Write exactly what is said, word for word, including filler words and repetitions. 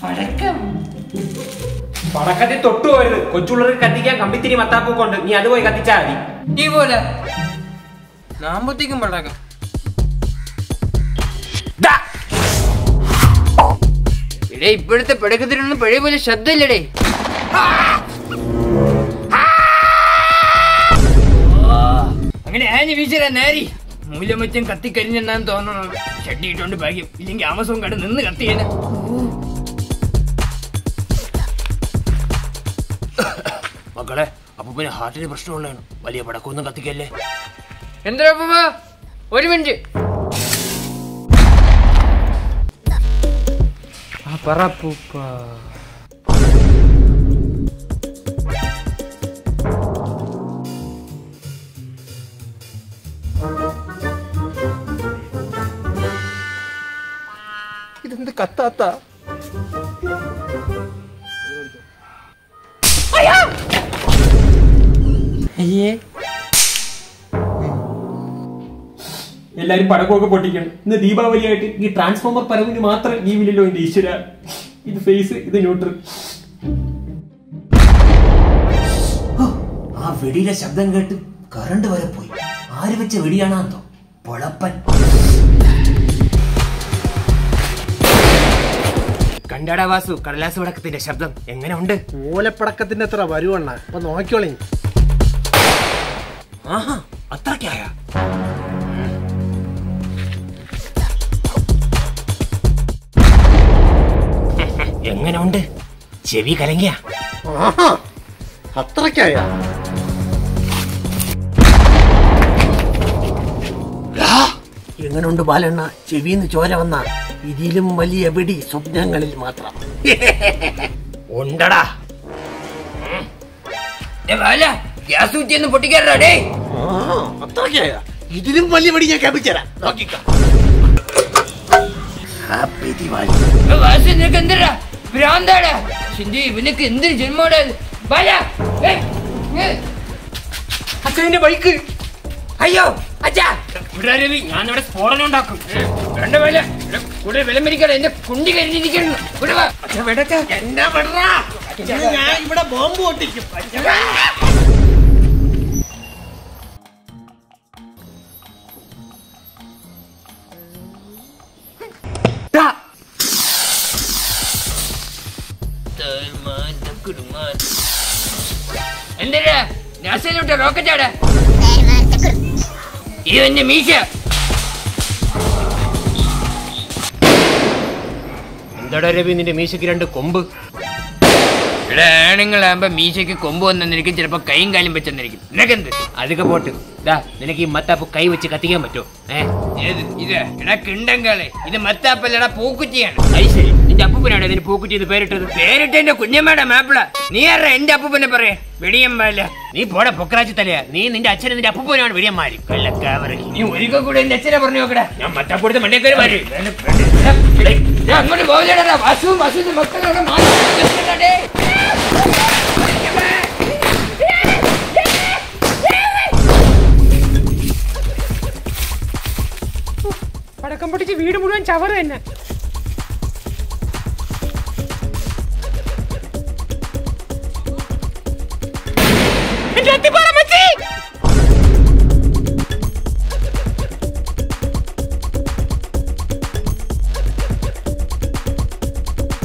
പടക്കത്തിൽ തൊട്ടു പോയത് കൊച്ചുള്ളവർക്ക് കത്തിക്കാൻ കമ്പിത്തിരി മത്താപ്പൊക്കെ ഉണ്ട്. നീ അത് പോയി കത്തിച്ചാ മതി. നീ പോലെ നാമ്പത്തേക്കും പടക്കം ഇടേ. ഇപ്പോഴത്തെ പടക്കത്തിനൊന്നും പഴയ പോലെ ശബ്ദമില്ലടേ. അങ്ങനെ ആഞ്ഞു വീശരാ നേരി മൂലമറ്റം കത്തിക്കരിഞ്ഞെന്നാന്ന് തോന്നണം. ഷഡ്ഡി ഇട്ടോണ്ട് ഭാഗ്യം, ഇല്ലെങ്കിൽ ആമസോൺ കട നിന്ന് കത്തിയേനെ. മക്കളെ, അപ്പൊ പിന്നെ ഹാർട്ടിന് പ്രശ്നമുള്ളതാണ്. വലിയ പടക്കമൊന്നും കത്തിക്കല്ലേ. എന്താ ഒരു മിനിറ്റ് പറപ്പൂപ്പ. ഇതെന്ത് കത്താത്ത? അയ്യേ, എല്ലാരും പടക്കമൊക്കെ പൊട്ടിക്കണം. ഇന്ന് ദീപാവലിയായിട്ട് ഈ ട്രാൻസ്ഫോമർ പരവിന് മാത്രം ഈ വില്ലല്ലോ എന്റെ ഈശ്വര. ഇത് ഫേസ്, ഇത് ന്യൂട്രൽ. ആ വെടിയുടെ ശബ്ദം കേട്ട് കറണ്ട് വരെ പോയി. ആര് വെച്ച വെടിയാണെന്തോ പൊളപ്പൻ. കണ്ടാടാ വാസു, കടലാസ് പടക്കത്തിന്റെ ശബ്ദം എങ്ങനെ ഉണ്ട്? ഓലപ്പടക്കത്തിന്റെ അത്ര വരുവണ്ണ. അപ്പൊ നോക്കിയോളി. ആഹാ, അത്രക്കായ. എങ്ങനെ ഉണ്ട്? ചെവി കലങ്ങിയ? അത്രക്കായ. എങ്ങനുണ്ട് ബാലണ്ണ? ചെവിന്ന് ചോര വന്ന ഇതിലും വലിയ വെടി സ്വപ്നങ്ങളിൽ മാത്രം ഉണ്ടടാ. ഗ്യാസ് കുറ്റിയൊന്നും പൊട്ടിക്കാറേ. അത്രക്കായ. ഇതിലും വലിയ വെടി ഞാൻ കപ്പിച്ചരാം. നോക്കിക്കോ. ഹാപ്പി ദിവാലി. വാസു, നിനക്ക് എന്തിനാ ഭ്രാന്താടാ? ചിന്തി, ഇവനക്ക് എന്തൊരു ജന്മോടാ. അച്ഛന്റെ ബൈക്ക്. അയ്യോ അച്ഛാ, രവി, ഞാനിവിടെ സ്ഫോടനം ഉണ്ടാക്കും. വേണ്ട വേല, കൂടെ വിലം മരിക്കാതെ എന്റെ കുണ്ടി കരിഞ്ഞിരിക്കുന്നു. ഞാൻ ഇവിടെ ബോംബ് പൊട്ടിക്കും. എന്തിനാ നാസയിലോട്ട് റോക്കറ്റാടാ? ഇത് എന്റെ മീശ. എന്താടാ രവി, നിന്റെ മീശയ്ക്ക് രണ്ട് കൊമ്പ്? ഇവിടെ ആണുങ്ങളാകുമ്പോ മീശയ്ക്ക് കൊമ്പ് വന്നിരിക്കും, ചിലപ്പോ കൈയും കാലും വെച്ചെന്നിരിക്കും. നിനക്കെന്ത്? അതൊക്കെ പോട്ട്. ഇതാ, നിനക്ക് ഈ മത്താപ്പ് കൈ വെച്ച് കത്തിക്കാൻ പറ്റുമോ? ഏഹ് ഇത് എടാ കിണ്ടങ്കാളെ, ഇത് മത്താപ്പല്ലടാ, പൂക്കുറ്റിയാണ്. അത് ശരി. നിന്റെ അപ്പൂപ്പനാണ് ഇതിന് പൂക്കുറ്റി എന്ന് പേരിട്ടത്? പേരിട്ട് എന്റെ കുഞ്ഞമ്മയുടെ മാപ്പിള. നീ ആരാ എന്റെ അപ്പൂപ്പനെ പറയാ? വെടിയമ്പാല. നീ പോടാ പൊക്കറാച്ചി തലയാ. നീ നിന്റെ അച്ഛനും നിന്റെ അപ്പൂപ്പനാണ് വെടിയന്മാര്. കള്ളക്കാവറി. നീ ഒരിക്കൽ കൂടെ എന്റെ അച്ഛനെ പറഞ്ഞു നോക്കടാ. ഞാൻ മത്താപ്പൂടത്തെ മണ്ടേക്കാര് വരും. അങ്ങോട്ട് പോകലടാ. വാസുവും വാസുവിന്റെ മക്കളോട് പടക്കം പൊട്ടിച്ച് വീട് മുഴുവൻ ചവറ് തന്നെ. എന്റെ അത്തിപ്പാറ മച്ചി.